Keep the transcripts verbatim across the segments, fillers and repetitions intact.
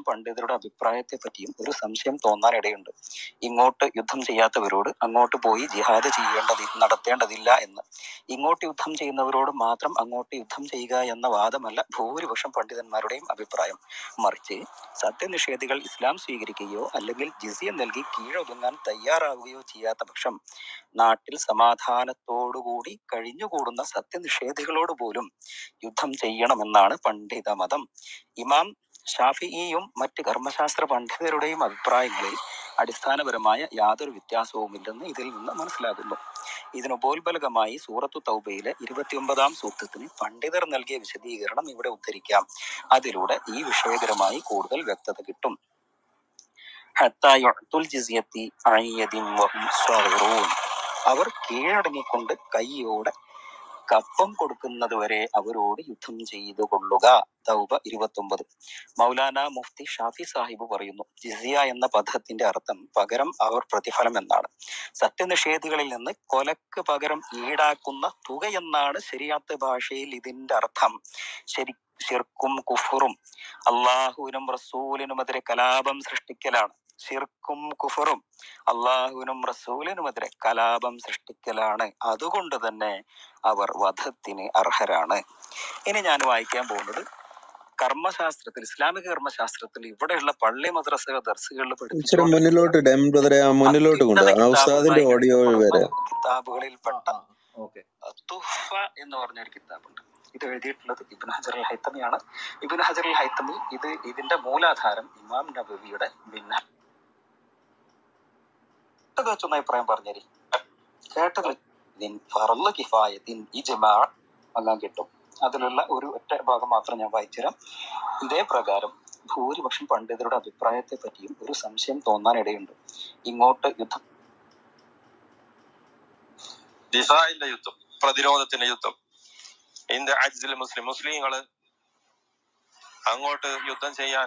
പണ്ഡിതരുടെ അഭിപ്രായത്തെ പറ്റിയും ഒരു സംശയം തോന്നാനിടയുണ്ട്. ഇങ്ങോട്ട് യുദ്ധം ചെയ്യാത്തവരോട് അങ്ങോട്ട് പോയി ജിഹാദ് ചെയ്യേണ്ടതി നടത്തേണ്ടതില്ല എന്ന്, ഇങ്ങോട്ട് യുദ്ധം ചെയ്യുന്നവരോട് മാത്രം അങ്ങോട്ട് യുദ്ധം ചെയ്യുക എന്ന വാദമല്ല ഭൂരിപക്ഷം പണ്ഡിതന്മാരുടെയും അഭിപ്രായം. മറിച്ച് സത്യനിഷേധികൾ ഇസ്ലാം സ്വീകരിക്കുകയോ അല്ലെങ്കിൽ ജിസിയ നൽകി കീഴൊതുങ്ങാൻ തയ്യാറാവുകയോ ചെയ്യാത്ത പക്ഷം നാട്ടിൽ സമാധാനത്തോടുകൂടി കഴിഞ്ഞുകൂടുന്ന സത്യനിഷേധികളോട് പോലും യുദ്ധം ചെയ്യണമെന്നാണ് പണ്ഡിത മതം. ഇമാം ഷാഫിഈയും മറ്റ് കർമ്മശാസ്ത്ര പണ്ഡിതരുടെയും അഭിപ്രായങ്ങളിൽ അടിസ്ഥാനപരമായ യാതൊരു വ്യത്യാസവുമില്ലെന്ന് ഇതിൽ നിന്ന് മനസ്സിലാകുന്നു. ഇതിനുപോൽബലകമായി സൂറത്തു തൗബയിലെ ഇരുപത്തിയൊമ്പതാം സൂക്തത്തിന് പണ്ഡിതർ നൽകിയ വിശദീകരണം ഇവിടെ ഉദ്ധരിക്കാം. അതിലൂടെ ഈ വിഷയകരമായി കൂടുതൽ വ്യക്തത കിട്ടും. ഹത്താ യുഅ്തുൽ ജിസിയത്തി അൻ യദിൻ വഹും സ്വാഗിറൂൻ. അവർ കീഴടങ്ങിക്കൊണ്ട് കൈയോടെ കപ്പം കൊടുക്കുന്നത് വരെ അവരോട് യുദ്ധം ചെയ്തു കൊള്ളുക. തൗബ ഇരുപത്തൊമ്പത്. മൗലാന മുഫ്തി ഷാഫി സാഹിബ് പറയുന്നു, ജിസിയ എന്ന പദത്തിന്റെ അർത്ഥം പകരം അവർ പ്രതിഫലം എന്നാണ്. സത്യനിഷേധികളിൽ നിന്ന് കൊലക്ക് പകരം ഈടാക്കുന്ന തുക എന്നാണ് ശരിയാത്ത ഭാഷയിൽ ഇതിന്റെ അർത്ഥം. ശരി ശിർക്കും കുഫറും അള്ളാഹുവിനും റസൂലിനുമെതിരെ കലാപം സൃഷ്ടിക്കലാണ്. ശിർക്കും കുഫറും അള്ളാഹുവിനും റസൂലിനുമെതിരെ കലാപം സൃഷ്ടിക്കലാണ്. അതുകൊണ്ട് തന്നെ അവർ വധത്തിന് അർഹരാണ്. ഇനി ഞാൻ വായിക്കാൻ പോകുന്നത് കർമ്മശാസ്ത്രത്തിൽ, ഇസ്ലാമിക കർമ്മശാസ്ത്രത്തിൽ ഇവിടെയുള്ള പള്ളി മദ്രസ ദർസുകളിൽ പഠിപ്പിച്ചുകൊണ്ടിരിക്കുന്ന കിതാബുകളിൽപ്പെട്ട തുഹ്ഫ എന്ന് പറഞ്ഞൊരു കിതാബുണ്ട്. ഇത് എഴുതിയിട്ടുള്ളത് ഇബ്നു ഹജർ അൽ ഹൈത്തമിയാണ്. ഇബ്നു ഹജർ അൽ ഹൈത്തമി ഇത് ഇതിന്റെ മൂലാധാരം ഇമാം നബവിയുടെ ഭിന്ന വെച്ചൊന്ന് അഭിപ്രായം പറഞ്ഞേരി കേട്ടത് ഫർള് കിഫായത്തിൻ ഇജ്മാ എല്ലാം കിട്ടും. അതിലുള്ള ഒരു ഒറ്റ ഭാഗം മാത്രം ഞാൻ വായിച്ചുതരാം. ഇതേ പ്രകാരം ഭൂരിപക്ഷം പണ്ഡിതരുടെ അഭിപ്രായത്തെ പറ്റിയും ഒരു സംശയം തോന്നാനിടയുണ്ട്. ഇങ്ങോട്ട് യുദ്ധം ദിഫാഇന്റെ യുദ്ധം, പ്രതിരോധത്തിന്റെ യുദ്ധം, ഇന്ത്യ അജ്സിൽ മുസ്ലിം മുസ്ലിങ്ങള് അങ്ങോട്ട് യുദ്ധം ചെയ്യാൻ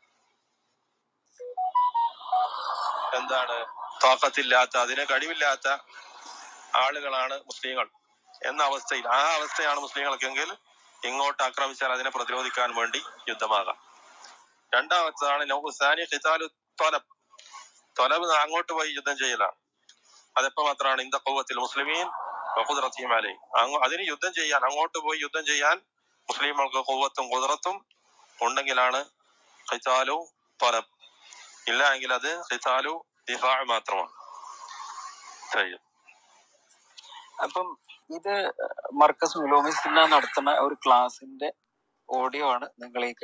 എന്താണ് താഖത്തില്ലാത്ത, അതിന് കഴിവില്ലാത്ത ആളുകളാണ് മുസ്ലിങ്ങൾ എന്ന അവസ്ഥയിൽ, ആ അവസ്ഥയാണ് മുസ്ലിങ്ങൾക്കെങ്കിൽ ഇങ്ങോട്ട് ആക്രമിച്ചാൽ അതിനെ പ്രതിരോധിക്കാൻ വേണ്ടി യുദ്ധമാകാം. രണ്ടാമത്തേതാണ് നൗസാനി ഖിതാലു ത്വലബ്. ത്വലബ് അങ്ങോട്ട് പോയി യുദ്ധം ചെയ്യലാണ്. അതെപ്പോ മാത്രമാണ് ഇന്ദ ഖുവ്വത്തിൽ മുസ്ലിമീൻ വഖുദ്റതിഹിം അലൈഹി. അതിന് യുദ്ധം ചെയ്യാൻ, അങ്ങോട്ട് പോയി യുദ്ധം ചെയ്യാൻ മുസ്ലിങ്ങൾക്ക് ഖുവ്വത്തും ഖുദ്റത്തും ഉണ്ടെങ്കിലാണ് ഖിതാലു ത്വലബ്. ഇല്ല എങ്കിൽ അത് ഖിതാലു ദിഫാ മാത്രമാണ്. അപ്പം ഇത് മർക്കസ് ഉലൂമിസുന്ന നടത്തുന്ന ഒരു ക്ലാസിന്റെ ഓഡിയോ ആണ് നിങ്ങൾ ഈ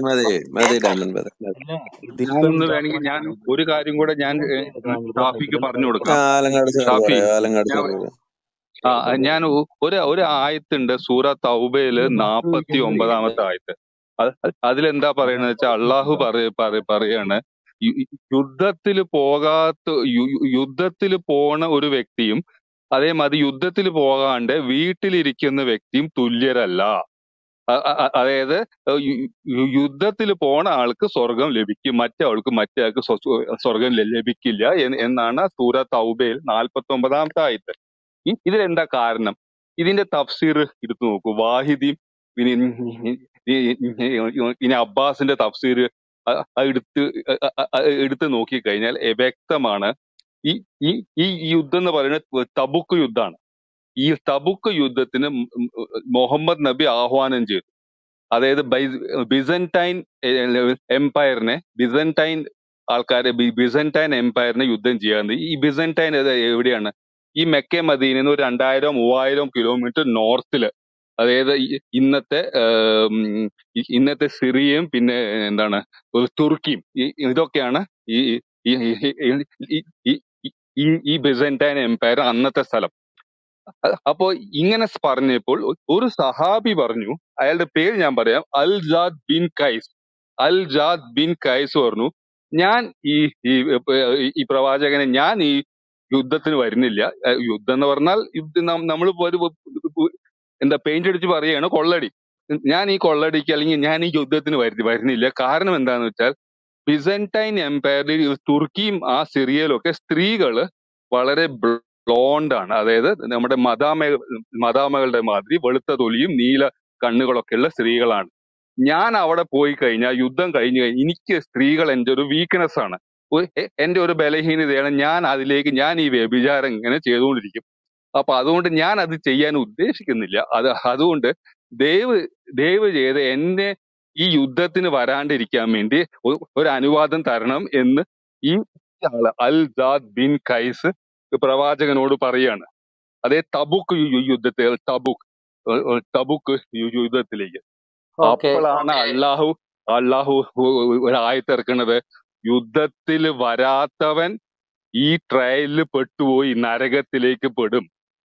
ഇതിൽ നിന്ന് വേണമെങ്കിൽ ഞാൻ ഒരു കാര്യം കൂടെ ഞാൻ ഷാഫിക്ക് പറഞ്ഞു കൊടുക്കാം. ഷാഫി, ആ ഞാൻ ഒരു ഒരു ആയത്തുണ്ട് സൂറ തൗബയില് നാപ്പത്തി ഒമ്പതാമത്തെ ആയത്ത്. അതിലെന്താ പറയണെന്ന് വെച്ചാൽ അള്ളാഹു പറയ പറയാണ് യുദ്ധത്തിൽ പോകാത്ത യുദ്ധത്തിൽ പോണ ഒരു വ്യക്തിയും അതേമാതിരി യുദ്ധത്തിൽ പോകാണ്ട് വീട്ടിലിരിക്കുന്ന വ്യക്തിയും തുല്യരല്ല. അതായത് യുദ്ധത്തിൽ പോണ ആൾക്ക് സ്വർഗം ലഭിക്കും, മറ്റേ ആൾക്ക് മറ്റേ ആൾക്ക് സ്വർഗം ലഭിക്കില്ല എന്നാണ് സൂറ തൗബയിൽ നാൽപ്പത്തി ഒമ്പതാമത്തെ ആയത്ത്. ഇതിലെന്താ കാരണം? ഇതിന്റെ തഫ്സീർ എടുത്തു നോക്കൂ. വാഹിദി ഇനി അബ്ബാസിന്റെ തഫ്സീർ എടുത്ത് എടുത്ത് നോക്കിക്കഴിഞ്ഞാൽ വ്യക്തമാണ്. ഈ ഈ ഈ യുദ്ധം എന്ന് പറയുന്നത് തബുക്ക് യുദ്ധമാണ്. ഈ തബുക്ക് യുദ്ധത്തിന് മുഹമ്മദ് നബി ആഹ്വാനം ചെയ്തു. അതായത് ബിസന്റൈൻ എംപയറിനെ ബിസന്റൈൻ ആൾക്കാരെ ബിസന്റൈൻ എംപയറിനെ യുദ്ധം ചെയ്യാൻ. ഈ ബിസന്റൈൻ എവിടെയാണ്? ഈ മെക്ക മദീനയിൽ നിന്ന് ഒരു രണ്ടായിരം മൂവായിരം കിലോമീറ്റർ നോർത്തില്, അതായത് ഇന്നത്തെ ഇന്നത്തെ സിറിയയും പിന്നെ എന്താണ് തുർക്കിയും ഇതൊക്കെയാണ് ഈ ഈ ഈ ബിസന്റൈൻ എംപയർ അന്നത്തെ സ്ഥലം. അപ്പോ ഇങ്ങനെ പറഞ്ഞപ്പോൾ ഒരു സഹാബി പറഞ്ഞു, അയാളുടെ പേര് ഞാൻ പറയാം, അൽ ജാദ് ബിൻ കൈസ്. അൽ ജാദ് ബിൻ കൈസ് പറഞ്ഞു, ഞാൻ ഈ ഈ പ്രവാചകനെ ഞാൻ ഈ യുദ്ധത്തിന് വരുന്നില്ല. യുദ്ധം എന്ന് പറഞ്ഞാൽ നമ്മൾ ഒരു എന്താ പെയിന്റ് അടിച്ച് പറയുകയാണ് കൊള്ളടി. ഞാൻ ഈ കൊള്ളടിക്ക് അല്ലെങ്കിൽ ഞാൻ ഈ യുദ്ധത്തിന് വരു വരുന്നില്ല കാരണം എന്താന്ന് വെച്ചാൽ ബിസന്റൈൻ എംപയറിൽ തുർക്കിയും ആ സിറിയയിലും ഒക്കെ സ്ത്രീകള് വളരെ ബ്ലോണ്ടാണ്. അതായത് നമ്മുടെ മദാമ മദാമകളുടെ മാതിരി വെളുത്ത തൊലിയും നീല കണ്ണുകളൊക്കെ ഉള്ള സ്ത്രീകളാണ്. ഞാൻ അവിടെ പോയി കഴിഞ്ഞാൽ യുദ്ധം കഴിഞ്ഞു കഴിഞ്ഞാൽ എനിക്ക് സ്ത്രീകൾ എൻ്റെ ഒരു വീക്ക്നെസ് ആണ്, ഒരു- എ- എൻ്റെ ഒരു ബലഹീനതയാണ്. ഞാൻ അതിലേക്ക് ഞാൻ ഈ വ്യഭിചാരം ഇങ്ങനെ ചെയ്തുകൊണ്ടിരിക്കും. അപ്പൊ അതുകൊണ്ട് ഞാൻ അത് ചെയ്യാൻ ഉദ്ദേശിക്കുന്നില്ല. അത് അതുകൊണ്ട് ദയവ് ദയവ് ചെയ്ത് എന്നെ ഈ യുദ്ധത്തിന് വരാണ്ടിരിക്കാൻ വേണ്ടി ഒ- ഒരു അനുവാദം തരണം എന്ന് ഈ ആള് അൽ ജാദ് ബിൻ കൈസ് പ്രവാചകനോട് പറയാണ്. അതേ തബുക്ക് യു- യുദ്ധത്തിൽ തബുക്ക് ഏർ ഏർ തബുക്ക് യു- യുദ്ധത്തിലേക്ക്. ഓക്കെ. അപ്പോഴാണ് അള്ളാഹു അള്ളാഹു ഒരു ആയത്തിറക്കുന്നത്, യുദ്ധത്തിൽ വരാത്തവൻ ഈ ട്രയലിൽ പെട്ടുപോയി നരകത്തിലേക്ക് പെടും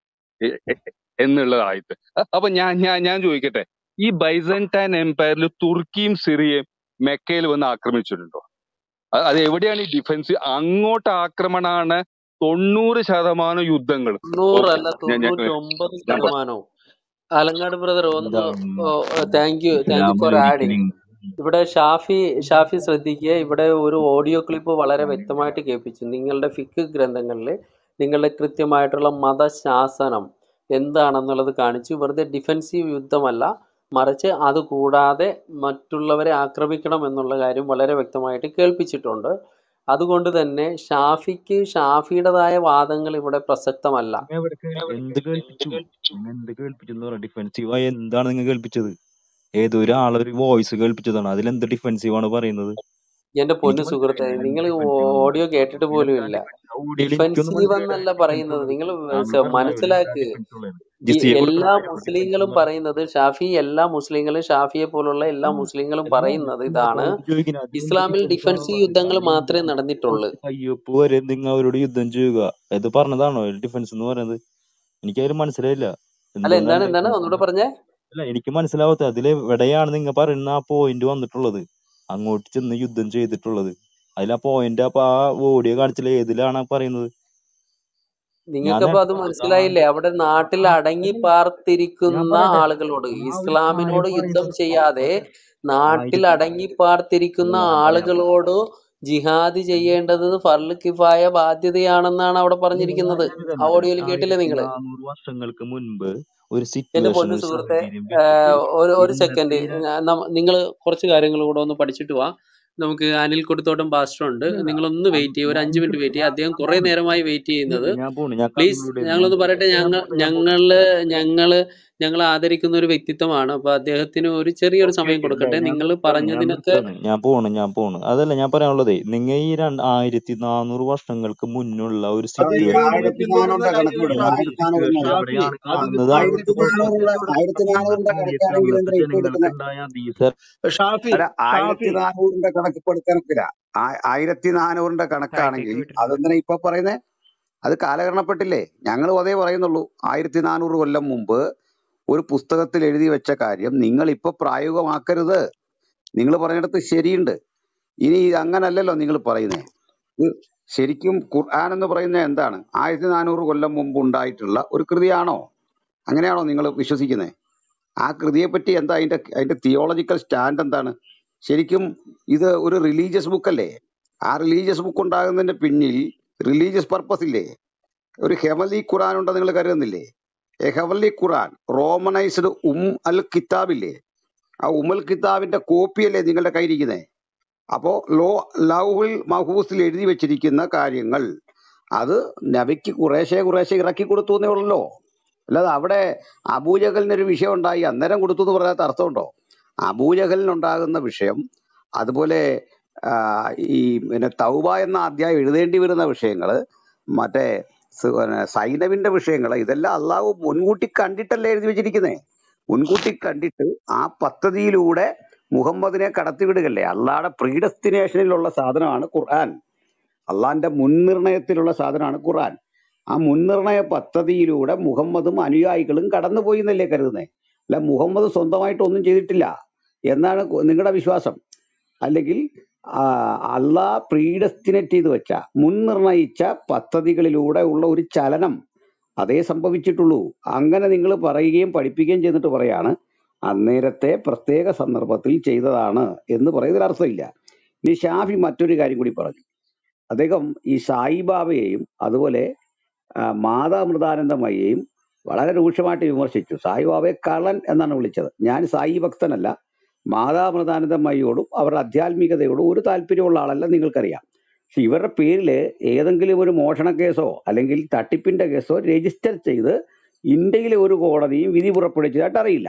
എ- എ- എന്നുള്ളതായിട്ട്. അ- അപ്പൊ ഞാൻ ഞാൻ ഞാൻ ചോദിക്കട്ടെ, ഈ ബൈസന്റൈൻ എംപയറിൽ തുർക്കിയും സിറിയയും മെക്കയിൽ വന്ന് ആക്രമിച്ചിട്ടുണ്ടോ? അ- അത് എവിടെയാണ് ഈ ഡിഫൻസ്? അങ്ങോട്ട് ആക്രമണമാണ് തൊണ്ണൂറ് ശതമാനം യുദ്ധങ്ങൾ. ഓക്കെ, തൊണ്ണൂറല്ല ഞാൻ ഞാൻ തൊണ്ണൂറ്റി ഒമ്പത് ഞാൻ പറ- ശതമാനവും. ആലങ്ങാട് ബ്രദർ ഒന്ന്, എന്താണ് thank you thank you for adding. ഇസ്ലാമിലൊരിക്കലും ഇവിടെ ഷാഫി ഷാഫി ശ്രദ്ധിക്കുക, ഇവിടെ ഒരു ഓഡിയോ ക്ലിപ്പ് വളരെ വ്യക്തമായിട്ട് കേൾപ്പിച്ചു. നിങ്ങളുടെ ഫിക്ക് ഗ്രന്ഥങ്ങളിൽ നിങ്ങളുടെ കൃത്യമായിട്ടുള്ള മതശാസനം എന്താണെന്നുള്ളത് കാണിച്ചു. വെറുതെ ഡിഫെൻസീവ് യുദ്ധമല്ല, മറിച്ച് അത് കൂടാതെ മറ്റുള്ളവരെ ആക്രമിക്കണം എന്നുള്ള കാര്യം വളരെ വ്യക്തമായിട്ട് കേൾപ്പിച്ചിട്ടുണ്ട്. അതുകൊണ്ട് തന്നെ ഷാഫിക്ക് ഷാഫിയുടേതായ വാദങ്ങൾ ഇവിടെ പ്രസക്തമല്ല. നിങ്ങൾ ഇവിടെ കേ- എന്ത് കേൾപ്പിച്ചു? നിങ്ങൾ എന്ത് കേൾപ്പിച്ചു എന്ന് പറയാം. ഡിഫെൻസീവായി എന്താണ് നിങ്ങൾ കേൾപ്പിച്ചത്? ഏതോ ഒരാളൊരു വോയിസ് കേൾപ്പിച്ചതാണ്, അതിലെന്ത് ഡിഫെൻസീവ് ആണ് പറയുന്നത്? എന്റെ പൊന്നു എനിക്ക് സുഹൃത്തെ, മനസ്സിലായില്ല എന്ത് നിങ്ങൾ ഡിഫെൻസീവ് ആണെന്ന്. ഓഡിയോ കേട്ടിട്ട് പോലും ഇതിലെന്താ ഇല്ല. ഡിഫെൻസ്? ഓഡിയോയിൽ എനിക്കൊന്നും ഡിഫെൻസീവ് മനസ്സിലായില്ല എന്നല്ല ഡിഫെൻസ് പറയുന്നത്. ഉള്ളത്. നിങ്ങൾ താങ്കൾ പറഞ്ഞ ഇവിടെ എന്താ മനസ്സിലാക്ക്. ഡിഫെൻസ് ഉള്ളത്? ഈ ജിസിയെ എല്ലാ കൊടുക്കണമെന്നാണോ ഡിഫെൻസ് മുസ്ലിങ്ങളും എന്ന് പറയുന്നത്? പറയുന്നത്, ഷാഫി എല്ലാ മുസ്ലിങ്ങളും ഷാഫിയെ പോലുള്ള എല്ലാ ആ മുസ്ലിങ്ങളും അല്ല, പറയുന്നത് നിങ്ങൾ ഇതാണ്: അവരോട് ചോദിക്കുന്നത് അത് എന്ത് ഇസ്ലാമിൽ ഡിഫെൻസ് ആണ് ഡിഫെൻസീവ് പറയുന്നത്? യുദ്ധങ്ങൾ അതിലെന്ത് മാത്രമേ നിങ്ങൾ നടന്നിട്ടുള്ളൂ. തൊട്ട് കയ്യൊപ്പ് വരെ നിങ്ങൾ അവരോട് യുദ്ധം ചെയ്യുക, ഇത് പറഞ്ഞതാണോ ഡിഫെൻസ് എന്ന് പറയുന്നത്? എനിക്കതിൽ മനസ്സിലായില്ല അല്ല, എന്താണ് എന്തുകൊണ്ടാണ് എന്താണ് ഡിഫെൻസ്. ഒന്നുകൂടെ പറഞ്ഞേ. അല്ല, എനിക്ക് മനസ്സിലാവാത്ത അതിൽ എവിടെയാണ് നിങ്ങൾ പറയുന്ന ആ പോയിന്റ് വന്നിട്ടുള്ളത്, അങ്ങോട്ട് ചെന്ന് യുദ്ധം ചെയ്തിട്ടുള്ളത്? അതിൽ ആ പോയിന്റ് അപ്പൊ ആ ഓഡിയോ കാണിച്ചില്ല, ഏതിലാണ് ആ പറയുന്നത്? ഞാൻ നിങ്ങൾക്കപ്പോ നേരത്തെ അത് പറഞ്ഞു മനസ്സിലായില്ലേ? അവിടെ നാട്ടിൽ ആ അടങ്ങി അല്ല, ഞാൻ പാർത്തിരിക്കുന്ന പറയട്ടെ, ആളുകളോട്, ആ ഒരു ഇസ്ലാമിനോട് കാര്യം യുദ്ധം പറയുന്നത് ചെയ്യാതെ നാട്ടിൽ ആയിരത്തി അടങ്ങി പാർത്തിരിക്കുന്ന അല്ല ഞാൻ പറയാം ആളുകളോട് ജിഹാദ് ചെയ്യേണ്ടത് ഫർള് കിഫായ ബാധ്യതയാണെന്നാണ് അവിടെ പറഞ്ഞിരിക്കുന്നത്. ഇത് ആ തന്നെ ഓഡിയോയിൽ കേട്ടില്ലേ ആയിരത്തി നിങ്ങള്? നാനൂറ് വർഷങ്ങൾക്ക് മുൻപ് ഒരു എന്റെ സിറ്റുവേഷൻ, പൊന്നു ഒരു സുഹൃത്തെ, സാഹചര്യം വെച്ചിട്ട് ഒരു ഒരു സെക്കൻഡ്, ഇന്നത്തെ നിങ്ങൾ കുറച്ച് കാര്യങ്ങൾ കൂടെ ഒന്ന് പഠിച്ചിട്ട് വാ. നമുക്ക് അനിൽ കൊടുത്തോട്ടം പാസ്റ്റർ ഉണ്ട്, ഇല്ല നിങ്ങളൊന്ന് അത് വെയിറ്റ് ചെയ്യുക, ഒരു ഞാൻ അഞ്ച് എനിക്ക് മിനിറ്റ് വെയിറ്റ് ചെയ്യുക. ഞാൻ അദ്ദേഹം ഞാൻ കുറെ പോണ് നേരമായി വെയിറ്റ് ഇല്ല ചെയ്യുന്നത്. ഇല്ല ഞാൻ പോണ് ഞാൻ പ്ലീസ് കൺക്ലൂഡ് ചെയ്യുന്നു. ഞങ്ങളൊന്ന് ഞാൻ പറയട്ടെ. ഞാൻ ഞങ്ങൾ പോട്ടെ ഞാൻ പോട്ടെ ഞങ്ങള് ഞങ്ങള് ഞങ്ങൾ ആദരിക്കുന്ന ഒരു വ്യക്തിത്വമാണ്. അപ്പൊ അദ്ദേഹത്തിന് ഒരു ചെറിയൊരു ഓക്കെ സമയം ഓക്കെ ഇല്ല കൊടുക്കട്ടെ. ഞാൻ നിങ്ങൾ നിർത്തുകയാണ് ഞാൻ പറഞ്ഞതിനൊക്കെ നിർത്തുകയാണ് ഞാൻ പോണ് ഞാൻ പോണ് അതല്ല ഞാൻ പറയാനുള്ളതേ, നിങ്ങൾ ഈ രണ്ട് ആയിരത്തി നാനൂറ് വർഷങ്ങൾക്ക് മുന്നുള്ള ഒരു അത് ഈ സിറ്റുവേഷൻ ആയിരത്തി നാനൂറിന്റെ കണക്ക് വിടും. ഈ ആയിരത്തി നാനൂറൊന്നും സിറ്റുവേഷൻ അല്ല. എവിടെയാണ് അത് കാണുന്നത് അവിടുത്തെ ആയിരത്തി കുഴപ്പമില്ല. നാനൂറുള്ള ആയിരത്തി അപ്പൊ ആ നാനൂറിന്റെ സമയത്ത് കണക്കാണെങ്കിൽ അവിടുത്തെ എന്തിനാ ഇപ്പൊ ജനങ്ങൾക്ക് എടുക്കുന്നത്? ഉണ്ടായ ഭീസ ഷാഫി അല്ല, ആയിരത്തി ഷാഫി നാനൂറിന്റെ കണക്ക് ഇപ്പൊ എടുക്കണക്കില്ല. ആയിരത്തി നാനൂറിന്റെ കണക്കാണെങ്കിൽ അതെന്തിനാ ഇപ്പൊ പറയുന്നേ? അത് കാലഹരണപ്പെട്ടില്ലേ? ഞങ്ങളും അതേ പറയുന്നുള്ളൂ. ആയിരത്തി നാനൂറ് കൊല്ലം മുമ്പ് ഒരു പുസ്തകത്തിൽ എഴുതി വെച്ച കാര്യം നിങ്ങൾ ഇപ്പൊ പ്രായോഗികമാക്കരുത്. നിങ്ങൾ പറഞ്ഞിടത്ത് ശരിയുണ്ട്. ഇനി ഇത് അങ്ങനല്ലല്ലോ നിങ്ങൾ പറയുന്നേ. ഇത് ശരിക്കും ഖുർആൻ എന്ന് പറയുന്നത് എന്താണ്? ആയിരത്തി നാനൂറ് കൊല്ലം മുമ്പ് ഉണ്ടായിട്ടുള്ള ഒരു കൃതിയാണോ? അങ്ങനെയാണോ നിങ്ങൾ വിശ്വസിക്കുന്നത്? ആ കൃതിയെ പറ്റി എന്താ അതിന്റെ അതിന്റെ തിയോളജിക്കൽ സ്റ്റാൻഡ് എന്താണ്? ശരിക്കും ഇത് ഒരു റിലീജിയസ് ബുക്കല്ലേ? ആ റിലീജിയസ് ബുക്ക് ഉണ്ടാകുന്നതിന്റെ പിന്നിൽ റിലീജിയസ് പർപ്പസ് ഇല്ലേ? ഒരു ഹെവൻലി ഖുറാൻ ഉണ്ടെന്ന് നിങ്ങൾ കരുതുന്നില്ലേ? എ ഹെവൻലി ഖുറാൻ റോമനൈസ്ഡ് ഉം അൽ കിതാബില്ലേ? ആ ഉമൽ കിതാബിന്റെ കോപ്പിയല്ലേ നിങ്ങളുടെ കയ്യിരിക്കുന്നത്? അപ്പോ ലോ ലൗഹുൽ മഹൂസിൽ എഴുതി വെച്ചിരിക്കുന്ന കാര്യങ്ങൾ അത് നബിക്ക് കുറേശ്ശെ കുറേശ്ശെ ഇറക്കി കൊടുത്തു എന്നേ ഉള്ളല്ലോ. അല്ലാതെ അവിടെ അബൂജഹലിനൊരു വിഷയം ഉണ്ടായി അന്നേരം കൊടുത്തു എന്ന് പറയാത്ത അർത്ഥമുണ്ടോ? അബൂജഹലിനുണ്ടാകുന്ന വിഷയം, അതുപോലെ ആ, ഈ പിന്നെ തൗബ എന്ന അധ്യായം എഴുതേണ്ടി വരുന്ന വിഷയങ്ങൾ, മറ്റേ സ് പിന്നെ സൈനവിന്റെ വിഷയങ്ങൾ, ഇതെല്ലാം അള്ളാഹു മുൻകൂട്ടി കണ്ടിട്ടല്ലേ എഴുതി വെച്ചിരിക്കുന്നേ. മുൻകൂട്ടി കണ്ടിട്ട് ആ പദ്ധതിയിലൂടെ മുഹമ്മദിനെ കടത്തിവിടുകല്ലേ. അള്ളാഹുടെ പ്രീഡസ്റ്റിനേഷനിലുള്ള സാധനമാണ് ഖുർആൻ. അള്ളാഹിന്റെ മുൻനിർണയത്തിലുള്ള സാധനമാണ് ഖുർആൻ. ആ മുൻനിർണയ പദ്ധതിയിലൂടെ മുഹമ്മദും അനുയായികളും കടന്നുപോയി എന്നല്ലേ കരുതുന്നേ? അല്ല, മുഹമ്മദ് സ്വന്തമായിട്ട് ഒന്നും ചെയ്തിട്ടില്ല എന്നാണ് നിങ്ങളുടെ വിശ്വാസം. അല്ലെങ്കിൽ ആ, അള്ളാഹ് പ്രീഡസ്റ്റിനേറ്റ് ചെയ്ത് വെച്ച മുൻനിർണയിച്ച പദ്ധതികളിലൂടെ ഉള്ള ഒരു ചലനം അതേ സംഭവിച്ചിട്ടുള്ളൂ. അങ്ങനെ നിങ്ങൾ പറയുകയും പഠിപ്പിക്കുകയും ചെയ്തിട്ട് പറയാണ് അന്നേരത്തെ പ്രത്യേക സന്ദർഭത്തിൽ ചെയ്തതാണ് എന്ന് പറയുന്നതിൽ അർത്ഥമില്ല. ഇനി ഷാഫി മറ്റൊരു കാര്യം കൂടി പറഞ്ഞു. അദ്ദേഹം ഈ സായിബാബയെയും അതുപോലെ ആ, മാതാമൃതാനന്ദമയെയും വളരെ രൂക്ഷമായിട്ട് വിമർശിച്ചു. സായിബാബയെ കള്ളൻ എന്നാണ് വിളിച്ചത്. ഞാൻ സായി ഭക്തനല്ല, മാതാമൃതാനന്ദമയിയോടും അവരുടെ ആധ്യാത്മികതയോടും ഒരു താല്പര്യമുള്ള ആളല്ല, നിങ്ങൾക്കറിയാം. പക്ഷെ ഇവരുടെ പേരിൽ ഏതെങ്കിലും ഒരു മോഷണ കേസോ അല്ലെങ്കിൽ തട്ടിപ്പിന്റെ കേസോ രജിസ്റ്റർ ചെയ്ത് ഇന്ത്യയിലെ ഒരു കോടതിയും വിധി പുറപ്പെടുവിച്ചതായിട്ട് അറിയില്ല.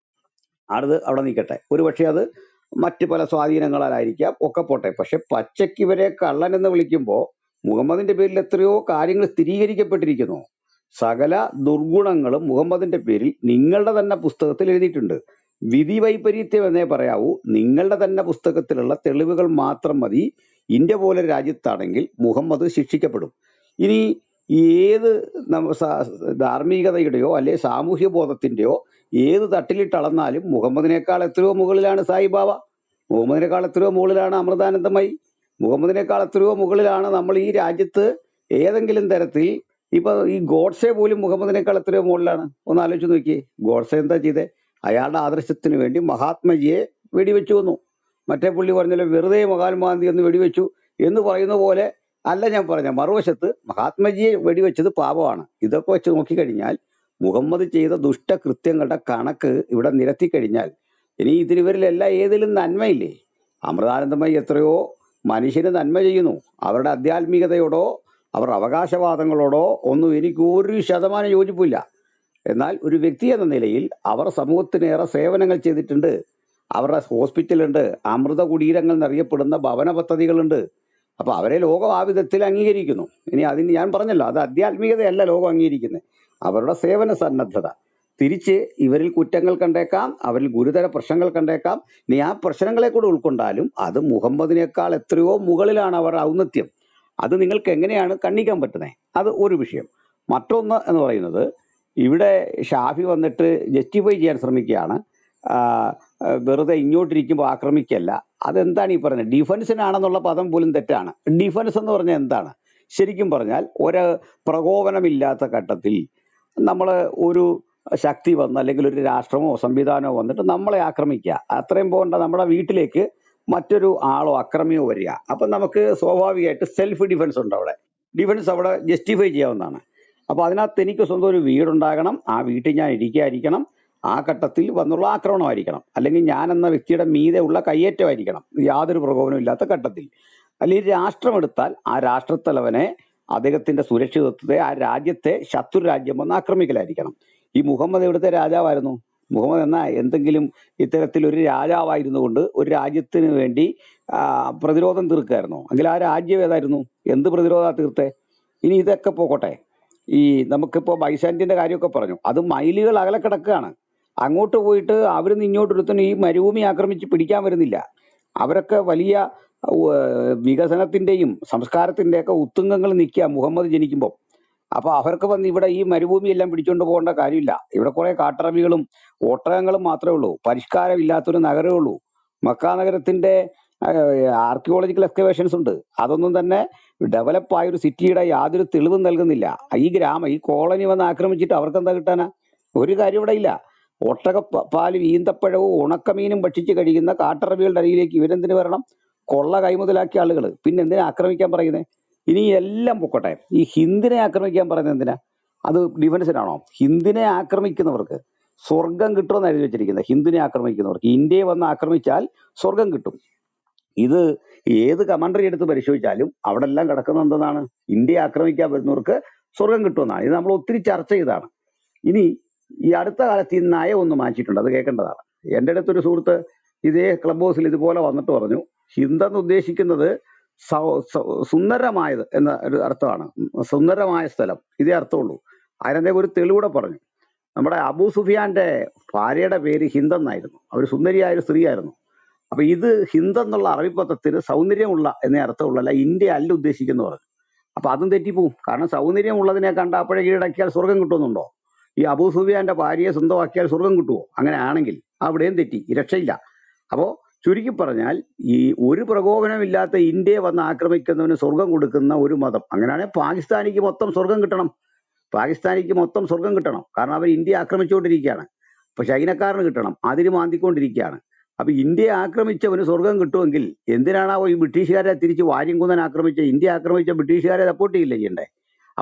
അത് അവിടെ നിൽക്കട്ടെ. ഒരുപക്ഷെ അത് മറ്റ് പല സ്വാധീനങ്ങളായിരിക്കാം, ഒക്കെ പോട്ടെ. പക്ഷെ പച്ചയ്ക്ക് ഇവരെ കള്ളൻ എന്ന് വിളിക്കുമ്പോൾ മുഹമ്മദിന്റെ പേരിൽ എത്രയോ കാര്യങ്ങൾ സ്ഥിരീകരിക്കപ്പെട്ടിരിക്കുന്നു. സകല ദുർഗുണങ്ങളും മുഹമ്മദിന്റെ പേരിൽ നിങ്ങളുടെ തന്നെ പുസ്തകത്തിൽ എഴുതിയിട്ടുണ്ട്. വിധി വൈപരീത്യം എന്നേ പറയാവൂ. നിങ്ങളുടെ തന്നെ പുസ്തകത്തിലുള്ള തെളിവുകൾ മാത്രം മതി. ഇന്ത്യ പോലെ രാജ്യത്താണെങ്കിൽ മുഹമ്മദ് ശിക്ഷിക്കപ്പെടും. ഇനി ഏത് നമ്മ സ- ധാർമ്മികതയുടെയോ അല്ലെ സാമൂഹ്യ ബോധത്തിന്റെയോ ഏത് തട്ടിലിട്ട് അളന്നാലും മുഹമ്മദിനേക്കാൾ എത്രയോ മുകളിലാണ് സായിബാബ, മുഹമ്മദിനേക്കാൾ എത്രയോ മുകളിലാണ് അമൃതാനന്ദമയി, മുഹമ്മദിനേക്കാൾ എത്രയോ മുകളിലാണ് നമ്മൾ ഈ രാജ്യത്ത് ഏതെങ്കിലും തരത്തിൽ. ഇപ്പൊ ഈ ഗോഡ്സെ പോലും മുഹമ്മദിനേക്കാൾ എത്രയോ മുകളിലാണ്. ഒന്ന് ആലോചിച്ച് നോക്കിയേ. ഗോഡ്സെ എന്താ ചെയ്തേ? അയാളുടെ ആദർശത്തിന് വേണ്ടി മഹാത്മജിയെ വെടിവെച്ചു വന്നു. മറ്റേ പുള്ളി പറഞ്ഞല്ലോ വെറുതെ മഹാത്മാഗാന്ധി ഒന്ന് വെടിവെച്ചു എന്ന് പറയുന്ന പോലെ അല്ല ഞാൻ പറഞ്ഞ. മറുവശത്ത് മഹാത്മജിയെ വെടിവെച്ചത് പാപമാണ്. ഇതൊക്കെ വെച്ച് നോക്കിക്കഴിഞ്ഞാൽ മുഹമ്മദ് ചെയ്ത ദുഷ്ടകൃത്യങ്ങളുടെ കണക്ക് ഇവിടെ നിരത്തി കഴിഞ്ഞാൽ ഇനി ഇതിരിവരിലെല്ലാം ഏതിലും നന്മയില്ലേ? അമൃതാനന്ദമയി എത്രയോ മനുഷ്യന് നന്മ ചെയ്യുന്നു. അവരുടെ ആധ്യാത്മികതയോടോ അവരുടെ അവകാശവാദങ്ങളോടോ ഒന്നും എനിക്ക് ഒരു ശതമാനം യോജിപ്പില്ല. എന്നാൽ ഒരു വ്യക്തി എന്ന നിലയിൽ അവർ സമൂഹത്തിനേറെ സേവനങ്ങൾ ചെയ്തിട്ടുണ്ട്. അവരുടെ ഹോസ്പിറ്റലുണ്ട്, അമൃത കുടീരങ്ങൾ എന്നറിയപ്പെടുന്ന ഭവന പദ്ധതികളുണ്ട്. അപ്പൊ അവരെ ലോകം ആ വിധത്തിൽ അംഗീകരിക്കുന്നു. ഇനി അതിന് ഞാൻ പറഞ്ഞല്ലോ, അത് ആധ്യാത്മികതയല്ല ലോകം അംഗീകരിക്കുന്നത്, അവരുടെ സേവന സന്നദ്ധത. തിരിച്ച് ഇവരിൽ കുറ്റങ്ങൾ കണ്ടേക്കാം, അവരിൽ ഗുരുതര പ്രശ്നങ്ങൾ കണ്ടേക്കാം. ഇനി ആ പ്രശ്നങ്ങളെ കൂടെ ഉൾക്കൊണ്ടാലും അത് മുഹമ്മദിനേക്കാൾ എത്രയോ മുകളിലാണ് അവരുടെ ഔന്നത്യം. അത് നിങ്ങൾക്ക് എങ്ങനെയാണ് കണ്ണിക്കാൻ പറ്റുന്നത്? അത് ഒരു വിഷയം. മറ്റൊന്ന് എന്ന് പറയുന്നത്, ഇവിടെ ഷാഫി വന്നിട്ട് ജസ്റ്റിഫൈ ചെയ്യാൻ ശ്രമിക്കുകയാണ്. ആ, ആ, വെറുതെ ഇങ്ങോട്ടിരിക്കുമ്പോൾ ആക്രമിക്കല്ല. അതെന്താണ് ഈ പറയുന്നത്? ഡിഫൻസിനാണെന്നുള്ള പദം പോലും തെറ്റാണ്. ഡിഫൻസ് എന്ന് പറഞ്ഞാൽ എന്താണ്? ശരിക്കും പറഞ്ഞാൽ ഒരു പ്രകോപനമില്ലാത്ത ഘട്ടത്തിൽ നമ്മൾ ഒരു ശക്തി വന്ന് അല്ലെങ്കിൽ ഒരു രാഷ്ട്രമോ സംവിധാനമോ വന്നിട്ട് നമ്മളെ ആക്രമിക്കുക, അത്രയും പോകേണ്ട. നമ്മുടെ വീട്ടിലേക്ക് മറ്റൊരു ആളോ അക്രമിയോ വരിക, അപ്പം നമുക്ക് സ്വാഭാവികമായിട്ട് സെൽഫ് ഡിഫൻസ് ഉണ്ട്. അവിടെ ഡിഫൻസ് അവിടെ ജസ്റ്റിഫൈ ചെയ്യാവുന്നതാണ്. അപ്പൊ അതിനകത്ത് എനിക്ക് സ്വന്തം ഒരു വീടുണ്ടാകണം, ആ വീട്ടിൽ ഞാൻ ഇരിക്കാതിരിക്കണം, ആ ഘട്ടത്തിൽ വന്നുള്ള ആക്രമണമായിരിക്കണം, അല്ലെങ്കിൽ ഞാൻ എന്ന വ്യക്തിയുടെ മീതെ ഉള്ള കയ്യേറ്റമായിരിക്കണം, യാതൊരു പ്രകോപനവും ഇല്ലാത്ത ഘട്ടത്തിൽ. അല്ലെങ്കിൽ രാഷ്ട്രം എടുത്താൽ ആ രാഷ്ട്രത്തലവനെ, അദ്ദേഹത്തിന്റെ സുരക്ഷിതത്വത്തെ, ആ രാജ്യത്തെ ശത്രു രാജ്യം വന്ന് ആക്രമിക്കലായിരിക്കണം. ഈ മുഹമ്മദ് എവിടുത്തെ രാജാവായിരുന്നു? മുഹമ്മദ് എന്ന എന്തെങ്കിലും ഇത്തരത്തിൽ ഒരു രാജാവായിരുന്നു കൊണ്ട് ഒരു രാജ്യത്തിന് വേണ്ടി ആ, പ്രതിരോധം തീർക്കായിരുന്നു? എങ്കിൽ ആ രാജ്യം ഏതായിരുന്നു? എന്ത് പ്രതിരോധ തീർത്തേ? ഇനി ഇതൊക്കെ പോകട്ടെ. ഈ നമുക്കിപ്പോ ബൈസാന്റിന്റെ കാര്യമൊക്കെ പറഞ്ഞു, അത് മൈലുകൾ അകലെ കിടക്കുകയാണ്. അങ്ങോട്ട് പോയിട്ട് അവരിന്ന് ഇങ്ങോട്ടൊരുത്തനും ഈ മരുഭൂമി ആക്രമിച്ച് പിടിക്കാൻ വരുന്നില്ല. അവരൊക്കെ വലിയ ഏർ, വികസനത്തിന്റെയും സംസ്കാരത്തിന്റെയൊക്കെ ഉത്തുംഗങ്ങൾ നിൽക്കുക മുഹമ്മദ് ജനിക്കുമ്പോൾ. അപ്പൊ അവർക്ക് വന്ന് ഇവിടെ ഈ മരുഭൂമി എല്ലാം പിടിച്ചുകൊണ്ട് പോകേണ്ട കാര്യമില്ല. ഇവിടെ കുറെ കാട്ടറബികളും ഒട്ടകങ്ങളും മാത്രമേ ഉള്ളൂ. പരിഷ്കാരം ഇല്ലാത്തൊരു നഗരമേ ഉള്ളൂ. മക്ക നഗരത്തിന്റെ ആർക്കിയോളജിക്കൽ എക്സ്കവേഷൻസ് ഉണ്ട്. അതൊന്നും തന്നെ ഡെവലപ്പ് ആയ ഒരു സിറ്റിയുടെ യാതൊരു തെളിവും നൽകുന്നില്ല. ഈ ഗ്രാമം, ഈ കോളനി വന്ന് ആക്രമിച്ചിട്ട് അവർക്ക് എന്താ കിട്ടാനാ? ഒരു കാര്യം ഇവിടെ ഇല്ല. ഒട്ടക പ- പാലും ഈന്തപ്പഴവും ഉണക്കമീനും ഭക്ഷിച്ച് കഴിയുന്ന കാട്ടറബികളുടെ അരികിലേക്ക് ഇവരെന്തിനു വരണം? കൊള്ള കൈമുതലാക്കിയ ആളുകൾ. പിന്നെ എന്തിനാ ആക്രമിക്കാൻ പറയുന്നത്? ഇനി എല്ലാം പൊക്കോട്ടെ, ഈ ഹിന്ദിനെ ആക്രമിക്കാൻ പറയുന്നത് എന്തിനാ? അത് ഡിഫൻസിനാണോ? ഹിന്ദിനെ ആക്രമിക്കുന്നവർക്ക് സ്വർഗം കിട്ടുമെന്ന് എഴുതി വെച്ചിരിക്കുന്നത്. ഹിന്ദിനെ ആക്രമിക്കുന്നവർക്ക് ഇന്ത്യയെ വന്ന് ആക്രമിച്ചാൽ സ്വർഗം കിട്ടും. ഇത് ഏത് കമന്ററി എടുത്ത് പരിശോധിച്ചാലും അവിടെ എല്ലാം കിടക്കുന്നത് എന്താണ്? ഇന്ത്യയെ ആക്രമിക്കാൻ വരുന്നവർക്ക് സ്വർഗം കിട്ടുമെന്നാണ്. ഇത് നമ്മൾ ഒത്തിരി ചർച്ച ചെയ്തതാണ്. ഇനി ഈ അടുത്ത കാലത്ത് ഈ നയം ഒന്ന് മാറ്റിയിട്ടുണ്ട്, അത് കേൾക്കേണ്ടതാണ്. എൻ്റെ അടുത്തൊരു സുഹൃത്ത് ഇതേ ക്ലബ് ഹൗസിൽ ഇതുപോലെ വന്നിട്ട് പറഞ്ഞു, ഹിന്ദെന്ന് ഉദ്ദേശിക്കുന്നത് സൗ- സൗ- സുന്ദരമായത് എന്ന ഒരു അർത്ഥമാണ്. സുന്ദരമായ സ്ഥലം, ഇതേ അർത്ഥമുള്ളൂ. അതിനെന്തേ ഒരു തെളിവൂടെ പറഞ്ഞു. നമ്മുടെ അബൂ സുഫിയാന്റെ ഭാര്യയുടെ പേര് ഹിന്ദെന്നായിരുന്നു. അവർ സുന്ദരിയായ ഒരു സ്ത്രീയായിരുന്നു. അപ്പൊ ഇത് ഹിന്ദെന്നുള്ള അറബിപ്പദത്തിന് സൗന്ദര്യമുള്ള എന്നേ അർത്ഥമുള്ള, അല്ല ഇന്ത്യ അല്ല ഉദ്ദേശിക്കുന്നു പറഞ്ഞു. അപ്പൊ അതും തെറ്റിപ്പോവും. കാരണം സൗന്ദര്യം ഉള്ളതിനെ കണ്ട അപ്പോഴേ കീഴടക്കിയാൽ സ്വർഗം കിട്ടുമെന്നുണ്ടോ? ഈ അബൂ സുഫിയാന്റെ ഭാര്യയെ സ്വന്തമാക്കിയാൽ സ്വർഗം കിട്ടുമോ? അങ്ങനെ ആണെങ്കിൽ അവിടെയും തെറ്റി, ഈ രക്ഷയില്ല. അപ്പോ ചുരുക്കി പറഞ്ഞാൽ ഈ ഒരു പ്രകോപനമില്ലാത്ത ഇന്ത്യയെ വന്ന് ആക്രമിക്കുന്നവന് സ്വർഗം കൊടുക്കുന്ന ഒരു മതം, അങ്ങനെയാണെങ്കിൽ പാകിസ്ഥാനിക്ക് മൊത്തം സ്വർഗം കിട്ടണം. പാകിസ്ഥാനിക്ക് മൊത്തം സ്വർഗം കിട്ടണം. കാരണം അവർ ഇന്ത്യ ആക്രമിച്ചുകൊണ്ടിരിക്കുകയാണ്. അപ്പൊ ചൈനക്കാരന് കിട്ടണം, അതിന് മാന്തിക്കൊണ്ടിരിക്കുകയാണ്. അപ്പൊ ഇന്ത്യയെ ആക്രമിച്ചവന് സ്വർഗം കിട്ടുമെങ്കിൽ എന്തിനാണാവോ ഈ ബ്രിട്ടീഷുകാരെ തിരിച്ച് വാര്യംകുന്നൻ ആക്രമിച്ച, ഇന്ത്യ ആക്രമിച്ച ബ്രിട്ടീഷുകാരെ സപ്പോർട്ട് ചെയ്യില്ല ചെയ്യണ്ടേ? അപ്പോ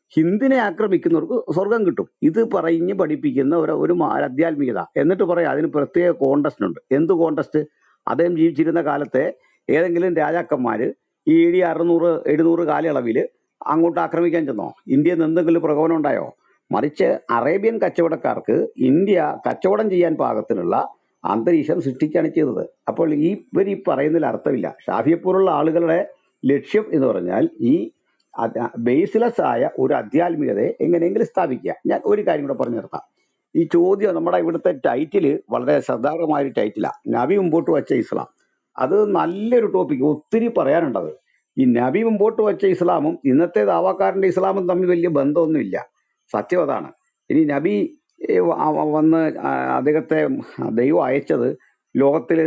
ഹിന്ദിനെ ആക്രമിക്കുന്നവർക്ക് സ്വർഗം കിട്ടും. ഇത് പറഞ്ഞ് പഠിപ്പിക്കുന്ന ഒരു ഒരു മാ- ആധ്യാത്മികത. എന്നിട്ട് പറയാം അതിന് പ്രത്യേക കോണ്ടസ്റ്റ് ഉണ്ട്. എന്ത് കോണ്ടസ്റ്റ്? അദ്ദേഹം ജീവിച്ചിരുന്ന കാലത്തെ ഏതെങ്കിലും രാജാക്കന്മാര് ഈ എ ഡി അറുന്നൂറ് എഴുന്നൂറ് കാലയളവിൽ അങ്ങോട്ട് ആക്രമിക്കാൻ ചെന്നോ? ഇന്ത്യയിൽ നിന്ന് എന്തെങ്കിലും പ്രകോപനം ഉണ്ടായോ? മറിച്ച് അറേബ്യൻ കച്ചവടക്കാർക്ക് ഇന്ത്യ കച്ചവടം ചെയ്യാൻ പാകത്തിനുള്ള അന്തരീക്ഷം സൃഷ്ടിക്കുകയാണ് ചെയ്തത്. അപ്പോൾ ഈ ഇവർ ഈ പറയുന്നതിൽ അർത്ഥമില്ല. ഷാഫിയെപ്പോലുള്ള ആളുകളുടെ ലക്ഷ്യം എന്ന് പറഞ്ഞാൽ ഈ ബേസ്ലെസ് ആയ ഒരു ആധ്യാത്മികതയെ എങ്ങനെയെങ്കിലും സ്ഥാപിക്കുക. ഞാൻ ഒരു കാര്യം കൂടെ പറഞ്ഞു നിർത്താം. ഈ ചോദ്യം നമ്മുടെ ഇവിടുത്തെ ടൈറ്റില് വളരെ ശ്രദ്ധാർഹമായ ഒരു ടൈറ്റിലാണ്, നബി മുമ്പോട്ട് വച്ച ഇസ്ലാം. അത് നല്ലൊരു ടോപ്പിക്, ഒത്തിരി പറയാനുണ്ടത്. ഈ നബി മുമ്പോട്ട് വച്ച ഇസ്ലാമും ഇന്നത്തെ ദാവാക്കാരന്റെ ഇസ്ലാമും തമ്മിൽ വലിയ ബന്ധമൊന്നുമില്ല. സത്യം അതാണ്. ഇനി നബി ഏ, വ- വ- വന്ന് ആ, അദ്ദേഹത്തെ ദൈവം അയച്ചത് ലോകത്തില്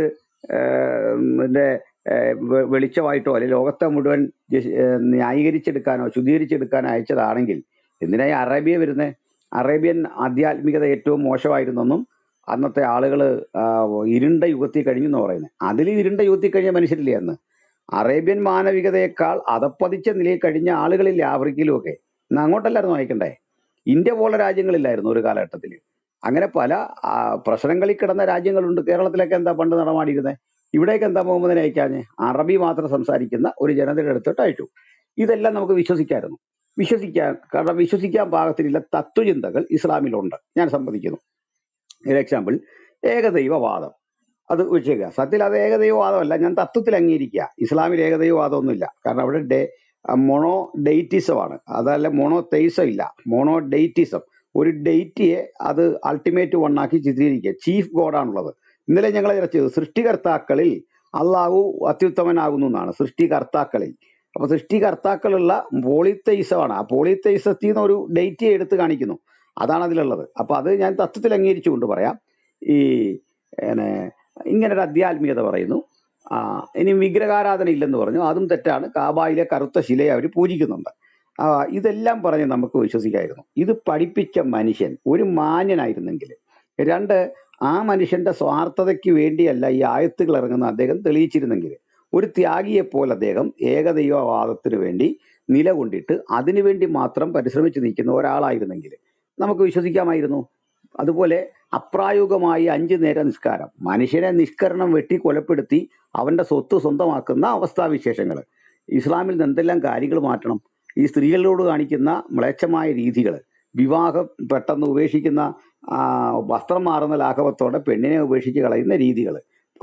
ന്റെ വെളിച്ചമായിട്ടോ അല്ലെങ്കിൽ ലോകത്തെ മുഴുവൻ ജസ്- ഏ, ന്യായീകരിച്ചെടുക്കാനോ ശുദ്ധീകരിച്ചെടുക്കാനോ അയച്ചതാണെങ്കിൽ എന്തിനായി അറേബ്യ വരുന്നത്? അറേബ്യൻ ആധ്യാത്മികത ഏറ്റവും മോശമായിരുന്നെന്നും അന്നത്തെ ആളുകൾ ഇരുണ്ട യുഗത്തിൽ കഴിഞ്ഞു എന്ന് പറയുന്നത്. അതിൽ ഇരുണ്ട യുഗത്തിൽ കഴിഞ്ഞ മനുഷ്യരില്ലേ അന്ന്? അറേബ്യൻ മാനവികതയേക്കാൾ അതപ്പതിച്ച നിലയിൽ കഴിഞ്ഞ ആളുകളില്ലേ ആഫ്രിക്കയിലും ഒക്കെ? ഇന്ന് അങ്ങോട്ടല്ലായിരുന്നു അയക്കണ്ടേ? ഇന്ത്യ പോലെ രാജ്യങ്ങളില്ലായിരുന്നു ഒരു കാലഘട്ടത്തിൽ. അങ്ങനെ പല ആ, പ്രശ്നങ്ങളിൽ കിടന്ന രാജ്യങ്ങളുണ്ട്. കേരളത്തിലൊക്കെ എന്താ പണ്ട് നടമാടിയിരുന്നത്? ഇവിടേക്ക് എന്താ മുഹമ്മദിനെ അയക്കാഞ്ഞ്? അറബി മാത്രം സംസാരിക്കുന്ന ഒരു ജനതയുടെ അടുത്തിട്ട് അയച്ചു. ഇതെല്ലാം നമുക്ക് വിശ്വസിക്കാമായിരുന്നു. വിശ്വസിക്കാൻ കാരണം വിശ്വസിക്കാൻ പാകത്തിലുള്ള തത്വചിന്തകൾ ഇസ്ലാമിലുണ്ട്, ഞാൻ സമ്മതിക്കുന്നു. ഒരു എക്സാമ്പിൾ, ഏകദൈവവാദം അത് വെച്ചേക്കുക. സത്യത്തിൽ അത് ഏകദൈവവാദമല്ല, ഞാൻ തത്വത്തിൽ അംഗീകരിക്കുക. ഇസ്ലാമിൽ ഏകദൈവവാദമൊന്നുമില്ല. കാരണം അവിടെ ഡേ മോണോ ഡെയ്റ്റിസമാണ്, അതല്ല മോണോ തെയ്സം ഇല്ല, മോണോ ഡെയ്റ്റിസം. ഒരു ഡെയ്റ്റിയെ അത് അൾട്ടിമേറ്റ് വണ്ണാക്കി ചിത്രീകരിക്കുക. ചീഫ് ഗോഡാണുള്ളത്. ഇന്നലെ ഞങ്ങൾ ചർച്ച ചെയ്തു സൃഷ്ടികർത്താക്കളിൽ അള്ളാഹു അത്യുത്തമനാകുന്നു എന്നാണ്, സൃഷ്ടികർത്താക്കളിൽ. അപ്പൊ സൃഷ്ടികർത്താക്കളുള്ള പോളിത്തൈസമാണ്. ആ പോളിത്തൈസത്തിൽ നിന്ന് ഒരു ഡേറ്റിയെ എടുത്ത് കാണിക്കുന്നു, അതാണ് അതിലുള്ളത്. അപ്പൊ അത് ഞാൻ തത്വത്തിൽ അംഗീകരിച്ചുകൊണ്ട് പറയാം. ഈ പിന്നെ ഇങ്ങനെ ഒരു ആധ്യാത്മികത പറയുന്നു. ആ ഇനി വിഗ്രഹാരാധന ഇല്ലെന്ന് പറഞ്ഞു, അതും തെറ്റാണ്. കാബായിലെ കറുത്ത ശിലയെ അവർ പൂജിക്കുന്നുണ്ട്. ആ ഇതെല്ലാം പറഞ്ഞ് നമുക്ക് വിശ്വസിക്കായിരുന്നു. ഇത് പഠിപ്പിച്ച മനുഷ്യൻ ഒരു മാന്യനായിരുന്നെങ്കിൽ. രണ്ട്, ആ മനുഷ്യന്റെ സ്വാർത്ഥതയ്ക്ക് വേണ്ടിയല്ല ഈ ആയത്തുകൾ ഇറങ്ങുന്ന അദ്ദേഹം തെളിയിച്ചിരുന്നെങ്കിൽ, ഒരു ത്യാഗിയെപ്പോലെ അദ്ദേഹം ഏകദൈവവാദത്തിന് വേണ്ടി നിലകൊണ്ടിട്ട് അതിനുവേണ്ടി മാത്രം പരിശ്രമിച്ച് നിൽക്കുന്ന ഒരാളായിരുന്നെങ്കിൽ നമുക്ക് വിശ്വസിക്കാമായിരുന്നു. അതുപോലെ അപ്രായോഗികമായി അഞ്ചു നേര നിസ്കാരം, മനുഷ്യനെ നിഷ്കരണം വെട്ടി കൊലപ്പെടുത്തി അവന്റെ സ്വത്ത് സ്വന്തമാക്കുന്ന അവസ്ഥാവിശേഷങ്ങൾ. ഇസ്ലാമിൽ നിന്ന് എന്തെല്ലാം കാര്യങ്ങൾ മാറ്റണം? ഈ സ്ത്രീകളോട് കാണിക്കുന്ന മ്ലേച്ഛമായ രീതികൾ, വിവാഹം പെട്ടെന്ന് ഉപേക്ഷിക്കുന്ന, ആ, വസ്ത്രം മാറുന്ന ലാഘവത്തോടെ പെണ്ണിനെ ഉപേക്ഷിച്ച് കളയുന്ന രീതികൾ,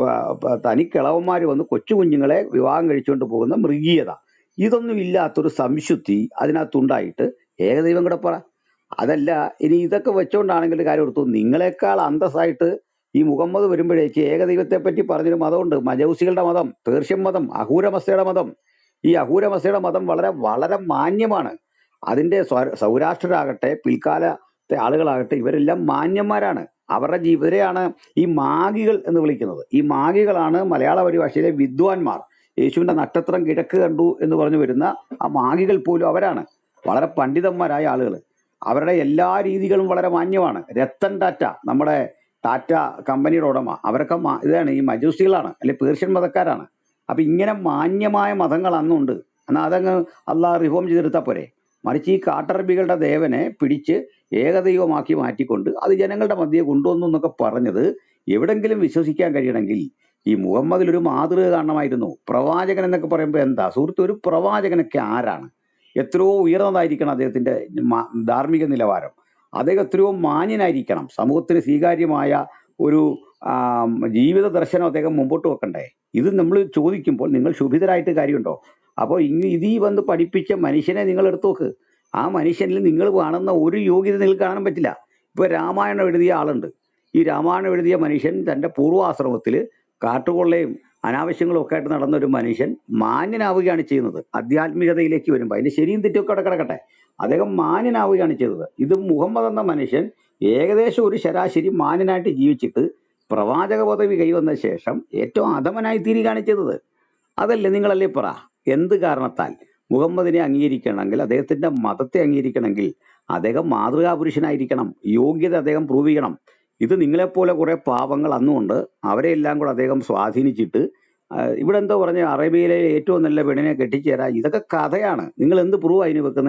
തനി കിളവന്മാർ വന്ന് കൊച്ചു കുഞ്ഞുങ്ങളെ വിവാഹം കഴിച്ചുകൊണ്ട് പോകുന്ന മൃഗീയത, ഇതൊന്നും ഇല്ലാത്തൊരു സംശുദ്ധി അതിനകത്തുണ്ടായിട്ട് ഏകദൈവം കൂടെ പറ. അതല്ല, ഇനി ഇതൊക്കെ വെച്ചോണ്ടാണെങ്കിൽ കാര്യം എടുത്തു, നിങ്ങളെക്കാൾ അന്തസ്സായിട്ട് ഈ മുഹമ്മദ് വരുമ്പോഴേക്ക് ഏകദൈവത്തെ പറ്റി പറഞ്ഞൊരു മതമുണ്ട്, മജൗസികളുടെ മതം, പേർഷ്യൻ മതം, അഹൂരമസ്യയുടെ മതം. ഈ അഹൂരമസ്യയുടെ മതം വളരെ വളരെ മാന്യമാണ്. അതിന്റെ സ്വ- സൗരാഷ്ട്രരാകട്ടെ പിൽക്കാലത്തെ ആളുകളാകട്ടെ ഇവരെല്ലാം മാന്യന്മാരാണ്. അവരുടെ ജീവിതരെയാണ് ഈ മാഗികൾ എന്ന് വിളിക്കുന്നത്. ഈ മാഗികളാണ് മലയാള പരിഭാഷയിലെ വിദ്വാൻമാർ. യേശുവിന്റെ നക്ഷത്രം കിഴക്ക് കണ്ടു എന്ന് പറഞ്ഞു വരുന്ന ആ മാഗികൾ പോലും അവരാണ് വളരെ പണ്ഡിതന്മാരായ ആളുകൾ. അവരുടെ എല്ലാ രീതികളും വളരെ മാന്യമാണ്. രത്തൻ ടാറ്റ, നമ്മുടെ ടാറ്റ കമ്പനിയുടെ ഉടമ, അവരൊക്കെ മാ- ഇതാണ് ഈ മജൂസികളാണ്, അല്ലെ പേർഷ്യൻ മതക്കാരാണ്. അപ്പൊ ഇങ്ങനെ മാന്യമായ മതങ്ങൾ അന്നുണ്ട്. എന്നാൽ അതങ്ങ് അള്ളാഹ് റിഫോം ചെയ്തെടുത്താൽ പോരെ? മറിച്ച് ഈ കാട്ടറബികളുടെ ദേവനെ പിടിച്ച് ഏകദൈവമാക്കി മാറ്റിക്കൊണ്ട് അത് ജനങ്ങളുടെ മധ്യേ കൊണ്ടുവന്നു എന്നൊക്കെ പറഞ്ഞത് എവിടെങ്കിലും വിശ്വസിക്കാൻ കഴിയണമെങ്കിൽ ഈ മുഹമ്മദിൽ ഒരു മാതൃക കാണണമായിരുന്നു. പ്രവാചകൻ എന്നൊക്കെ പറയുമ്പോൾ എന്താ സുഹൃത്ത്, ഒരു പ്രവാചകനൊക്കെ ആരാണ്? എത്രയോ ഉയർന്നതായിരിക്കണം അദ്ദേഹത്തിന്റെ മ- ധാർമ്മിക നിലവാരം. അദ്ദേഹം എത്രയോ മാന്യനായിരിക്കണം. സമൂഹത്തിന് സ്വീകാര്യമായ ഒരു ആ, ജീവിത ദർശനം അദ്ദേഹം മുമ്പോട്ട് വെക്കണ്ടേ? ഇത് നമ്മൾ ചോദിക്കുമ്പോൾ നിങ്ങൾ ശുഭിതരായിട്ട് കാര്യമുണ്ടോ? അപ്പോൾ ഇന്ന് ഇതീ വന്ന് പഠിപ്പിച്ച മനുഷ്യനെ നിങ്ങൾ എടുത്തു നോക്ക്. ആ മനുഷ്യനിൽ നിങ്ങൾ കാണുന്ന ഒരു യോഗ്യത നിങ്ങൾക്ക് കാണാൻ പറ്റില്ല. ഇപ്പൊ രാമായണം എഴുതിയ ആളുണ്ട്. ഈ രാമായണം എഴുതിയ മനുഷ്യൻ തന്റെ പൂർവാശ്രമത്തിൽ കാട്ടുകൊള്ളയും അനാവശ്യങ്ങളും ഒക്കെ ആയിട്ട് നടന്ന ഒരു മനുഷ്യൻ മാന്യനാവുകയാണ് ചെയ്യുന്നത്. ആധ്യാത്മികതയിലേക്ക് വരുമ്പോൾ അതിന്റെ ശരിയും തെറ്റൊക്കെ അവിടെ കിടക്കട്ടെ, അദ്ദേഹം മാന്യനാവുകയാണ് ചെയ്തത്. ഇത് മുഹമ്മദ് എന്ന മനുഷ്യൻ ഏകദേശം ഒരു ശരാശരി മാന്യനായിട്ട് ജീവിച്ചിട്ട് പ്രവാചക പദവി കൈവന്ന ശേഷം ഏറ്റവും അധമനായി തീരുകയാണ് ചെയ്തത്. അതല്ലേ നിങ്ങളല്ലേ പറ? എന്ത് കാരണത്താൽ മുഹമ്മദിനെ അംഗീകരിക്കണമെങ്കിൽ, അദ്ദേഹത്തിന്റെ മതത്തെ അംഗീകരിക്കണമെങ്കിൽ അദ്ദേഹം മാതൃകാ പുരുഷനായിരിക്കണം, യോഗ്യത അദ്ദേഹം പ്രൂവ് ചെയ്യണം. ഇത് നിങ്ങളെപ്പോലെ കുറെ പാവങ്ങൾ അന്നുകൊണ്ട് അവരെ എല്ലാം കൂടെ അദ്ദേഹം സ്വാധീനിച്ചിട്ട് ആ, ഇവിടെ എന്തോ പറഞ്ഞ അറേബ്യയിലെ ഏറ്റവും നല്ല പെണ്ണിനെ കെട്ടിച്ചേരാ, ഇതൊക്കെ കഥയാണ്. നിങ്ങൾ എന്ത് പ്രൂവ് അതിന് വെക്കുന്നത്?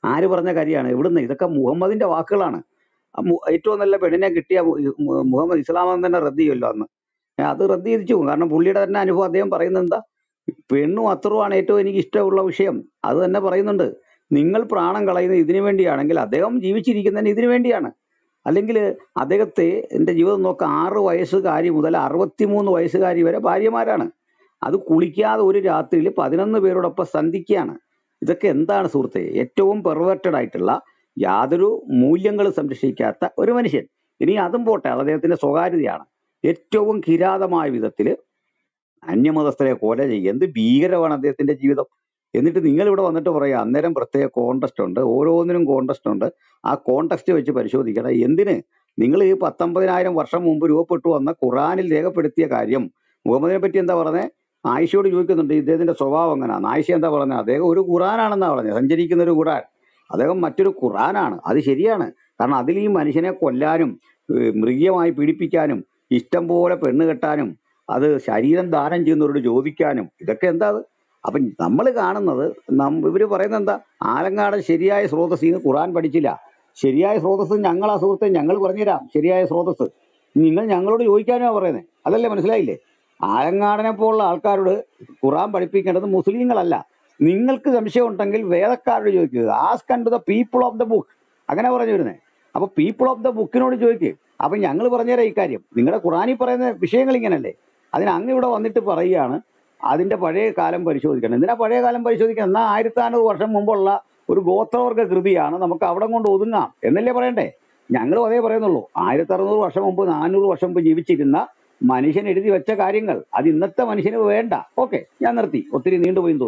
ആര് പറഞ്ഞ കാര്യമാണ്? എവിടുന്ന്? ഇതൊക്കെ മുഹമ്മദിന്റെ വാക്കുകളാണ്. ആ മു- ഏറ്റവും നല്ല പെണ്ണിനെ കിട്ടിയ മു- മു- മുഹമ്മദ് ഇസ്ലാം തന്നെ റദ്ദ് ചെയ്യുമല്ലോ അന്ന്. ഏ, അത് റദ്ദ് ചെയ്തിച്ചു പോകും. കാരണം പുള്ളിയുടെ തന്നെ അനുഭവം അദ്ദേഹം പറയുന്നത് എന്താ? പെണ്ണും അത്തറുമാണ് ഏറ്റവും എനിക്ക് ഇഷ്ടമുള്ള വിഷയം. അത് തന്നെ പറയുന്നുണ്ട്. നിങ്ങൾ പ്രാണം കളയുന്നത് ഇതിനു വേണ്ടിയാണെങ്കിൽ അദ്ദേഹം ജീവിച്ചിരിക്കുന്നതിന് ഇതിനു വേണ്ടിയാണ്. അല്ലെങ്കിൽ അദ്ദേഹത്തെ എൻ്റെ ജീവിതം നോക്കാം, ആറ് വയസ്സുകാരി മുതൽ അറുപത്തിമൂന്ന് വയസ്സുകാരി വരെ ഭാര്യമാരാണ്. അത് കുളിക്കാതെ ഒരു രാത്രിയിൽ പതിനൊന്ന് പേരോടൊപ്പം സന്ധിക്കുകയാണ്. ഇതൊക്കെ എന്താണ് സുഹൃത്തെ? ഏറ്റവും പെർവേർട്ടഡ് ആയിട്ടുള്ള യാതൊരു മൂല്യങ്ങളും സംരക്ഷിക്കാത്ത ഒരു മനുഷ്യൻ. ഇനി അതും പോട്ടെ, അത് അദ്ദേഹത്തിന്റെ സ്വകാര്യതയാണ്. ഏറ്റവും കിരാതമായ വിധത്തിൽ അന്യമതസ്ഥരെ കൊല ചെയ്യുക, എന്ത് ഭീകരമാണ് അദ്ദേഹത്തിന്റെ ജീവിതം. എന്നിട്ട് നിങ്ങൾ ഇവിടെ വന്നിട്ട് പറയാം അന്നേരം പ്രത്യേക കോണ്ടസ്റ്റ് ഉണ്ട്, ഓരോന്നിനും കോണ്ടസ്റ്റ് ഉണ്ട്. ആ കോണ്ടസ്റ്റ് വെച്ച് പരിശോധിക്കണം. എന്തിന്? നിങ്ങൾ ഈ പത്തൊമ്പതിനായിരം വർഷം മുമ്പ് രൂപപ്പെട്ടു വന്ന ഖുറാനിൽ രേഖപ്പെടുത്തിയ കാര്യം മുഹമ്മദിനെ പറ്റി എന്താ പറഞ്ഞത്? ആയിഷയോട് ചോദിക്കുന്നുണ്ട് ഇദ്ദേഹത്തിന്റെ സ്വഭാവം എങ്ങനെയാണ്. ആയിഷ എന്താ പറഞ്ഞത്? അദ്ദേഹം ഒരു ഖുറാനാണെന്നാ പറഞ്ഞത്, സഞ്ചരിക്കുന്ന ഒരു ഖുറാൻ. അദ്ദേഹം മറ്റൊരു ഖുറാനാണ്. അത് ശരിയാണ്. കാരണം അതിൽ ഈ മനുഷ്യനെ കൊല്ലാനും ഏഹ് മൃഗീയമായി പീഡിപ്പിക്കാനും ഇഷ്ടം പോലെ പെണ്ണ് കെട്ടാനും അത് ശരീരം ദാനം ചെയ്യുന്നവരോട് ചോദിക്കാനും ഇതൊക്കെ എന്താ അത്? അപ്പൊ നമ്മൾ കാണുന്നത് നം ഇവര് പറയുന്നത് എന്താ? ആലങ്ങാടൻ ശരിയായ സ്രോതസ് ഇന്ന് ഖുറാൻ പഠിച്ചില്ല. ശരിയായ സ്രോതസ് ഞങ്ങളാ സുഹൃത്തെ, ഞങ്ങൾ പറഞ്ഞുതരാം ശരിയായ സ്രോതസ്. നിങ്ങൾ ഞങ്ങളോട് ചോദിക്കാനാ പറയുന്നത്. അതല്ലേ? മനസ്സിലായില്ലേ? ആലങ്ങാടനെ പോലുള്ള ആൾക്കാരോട് ഖുറാൻ പഠിപ്പിക്കേണ്ടത് മുസ്ലിങ്ങളല്ല. നിങ്ങൾക്ക് സംശയം ഉണ്ടെങ്കിൽ വേദക്കാരോട് ചോദിക്കുക. Ask unto the people of the book, അങ്ങനെ പറഞ്ഞു വരുന്നത്. അപ്പൊ പീപ്പിൾ ഓഫ് ദ ബുക്കിനോട് ചോദിക്കുക. അപ്പൊ ഞങ്ങൾ പറഞ്ഞുതരാം ഇക്കാര്യം. നിങ്ങളുടെ ഖുറാനിൽ പറയുന്ന വിഷയങ്ങൾ ഇങ്ങനല്ലേ? അതിന് അങ്ങ് ഇവിടെ വന്നിട്ട് പറയുകയാണ് അതിന്റെ പഴയ കാലം പരിശോധിക്കണം. എന്തിനാ പഴയ കാലം പരിശോധിക്കണം? എന്നാൽ ആയിരത്തി നാനൂറ് വർഷം മുമ്പുള്ള ഒരു ഗോത്രവർഗ കൃതിയാണ്, നമുക്ക് അവിടെ കൊണ്ട് ഒതുങ്ങാം എന്നല്ലേ പറയണ്ടേ? ഞങ്ങളും അതേ പറയുന്നുള്ളൂ. ആയിരത്തി അറുന്നൂറ് വർഷം മുമ്പ് നാനൂറ് വർഷം മുമ്പ് ജീവിച്ചിരുന്ന മനുഷ്യൻ എഴുതി വെച്ച കാര്യങ്ങൾ അത് ഇന്നത്തെ മനുഷ്യന് വേണ്ട. ഓക്കെ, ഞാൻ നിർത്തി, ഒത്തിരി നീണ്ടുപോയി.